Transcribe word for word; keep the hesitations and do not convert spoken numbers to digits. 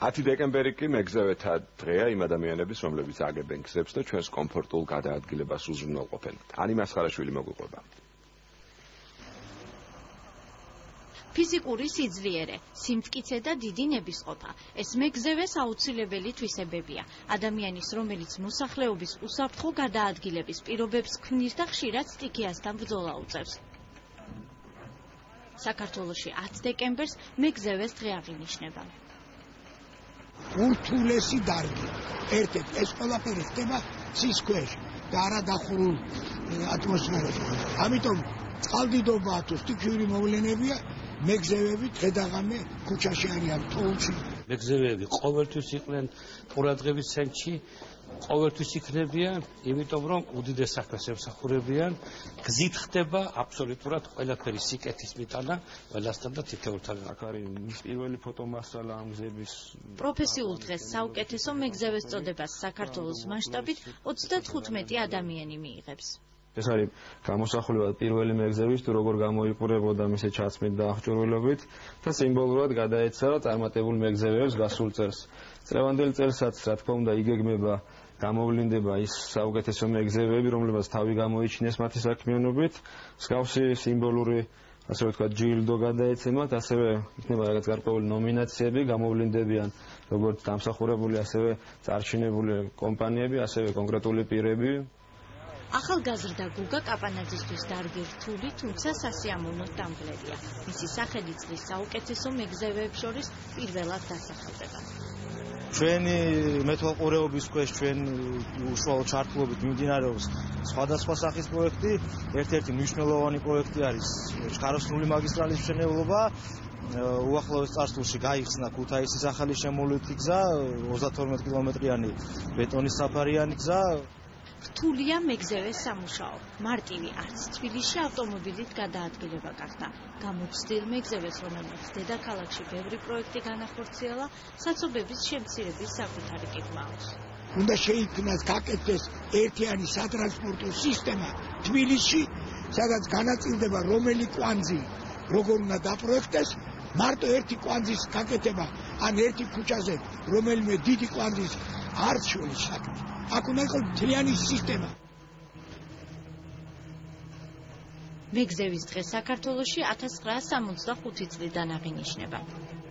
ათი დეკემბერი კი მეგზავეთა დღეა იმ ადამიანების, რომლებიც აგებენ გზებს და ჩვენს კომფორტულ გადაადგილებას უზრუნველყოფენ. ანი მასხარაშვილი მოგვიყვება. ფიზიკური სიძლიერე, სიმტკიცე და დიდი ნებისყოფა. ეს მეგზევეს აუცილებელი თვისებებია. ადამიანის, რომელიც მოსახლეობის უსაფრთხო გადაადგილების პირობებს ქმნის და ხშირად სტიქიასთან ბრძოლა უწევს. საქართველოში ათი დეკემბერს მეგზევეს დღე აღინიშნება. ურთულესი დარგი. ერთ-ერთ ეს ყველაფერი ხდება ცის ქვეშ და არა დახურულ ატმოსფეროში. ამიტომ წყალდიდობაა თუ სტიქიური მოვლენებია, მეგზევები დღე-დაღამე ქუჩაში არიან თოვლში. მეგზევები ყოველთვის იყვნენ ყურადღების ცენტრში, ყოველთვის იქნებიან, იმიტომ რომ უდიდეს საქმეს ემსახურებიან, გზით ხდება აბსოლუტურად ყველაფერი სიკეთის მიტანა, ყველასთან და თითოეულთან. აქ არის მის პირველი ფოტომასალა ამ გზების. პროფესიულ დღეს საუკეთესო მეგზევეს წოდებას საქართველოს მასშტაბით ოცდათხუთმეტი ადამიანი მიიღებს. ეს არის გამოსახულება პირველი მეგზევის თუ როგორ გამოიყურებოდა მისი ჩაცმით და აღჭურვილობით და სიმბოლურად გადაეცა წარმატებულ მეგზევებს გასულ წელს. წლევანდელ წელსაც, რა თქმა უნდა, იგეგმება გამოვლინდება ის საუკეთესო მეგზევები, რომლებსაც თავი გამოიჩინეს მათი საქმიანობით, მსგავსი სიმბოლური, ასე ვთქვათ, ჯილდო გადაეცემათ, ასევე იქნება რაღაც გარკვეული ნომინაციები, გამოვლინდებიან როგორც დამსახურებული, ასევე წარჩინებული კომპანიები, ასევე კონკრეტული პირები. ახალგაზრდა გუგა კაპანაძისთვის დარგი რთული, თუმცა სასიამოვნოდ დამღლებია. მისი სახელი წლის საუკეთესო მეგზევეებს შორის პირველად დასახელდება. ჩვენი მეთვალყურეობის ქვეშ ჩვენ უშუალო ჩართულობით მიმდინარეობს სხვადასხვა სახის პროექტი. ერთ-ერთი მნიშვნელოვანი პროექტი არის ჩხაროსნული მაგისტრალის მშენებლობა. უახლოეს წარსულში გაიხსნა ქუთაისის ახალი შემოვლითი გზა, ოცდათორმეტ კილომეტრიანი ბეტონის საფარიანი გზა. რთულია მეგზევეს სამუშაო. მარტივი არც თბილისში ავტომობილით გადაადგილება გახდა. გამოცდილ მეგზევეს, რომელმაც დედაქალაქში ბევრი პროექტი განახორციელა, საცობების შემცირების საკუთარი გეგმა აქვს. უნდა შეიქმნას გაკეთდეს ერთიანი სატრანსპორტო სისტემა თბილისში, სადაც განაწილდება რომელი კვანძი როგორ უნდა დაპროექტდეს, მარტო ერთი კვანძის გაკეთება ან ერთი ქუჩაზე რომელიმე დიდი კვანძის არც შორის საქმე. აქ უნდა იყოს მთლიანი სისტემა. მეგზევის დღე საქართველოში ათას ცხრაასი სამოცდახუთი წლიდან აღინიშნება.